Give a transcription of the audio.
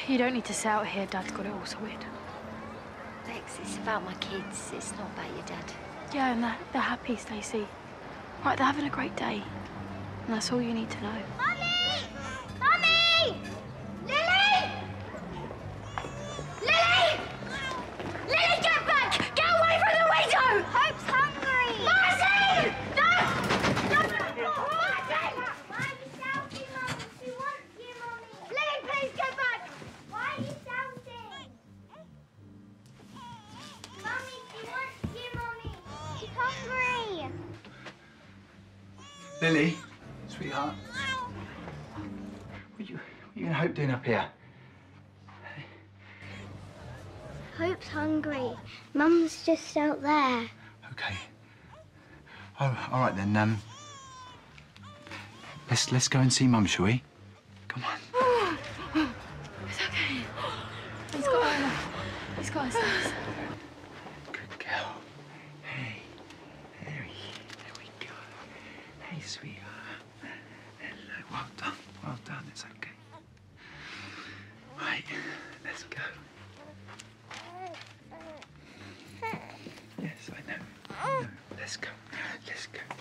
You don't need to say out here Dad's got it all sorted. Lex, it's about my kids. It's not about your dad. Yeah, and they're happy, Stacey. Right, they're having a great day. And that's all you need to know. Mummy! Mummy! Lily! Lily! Lily, get back! Get away from the window! Hope's hungry! Marcy! No! No! Marcy! Why are you shouting, Mummy? She wants you, Mummy. Lily, please get back! Why are you shouting? Mummy, she wants you, Mummy. She's hungry. Lily, sweetheart. What you and Hope doing up here? Hope's hungry. Mum's just out there. Okay. Oh, all right then. Let's go and see Mum, shall we? Come on. It's okay. He's got her. He's got us. Good girl. Hey, there we go. Hey, sweetheart. Hello. Well done. Well done. It's okay. Right. Let's go. Yes, I know. Let's go. Let's go.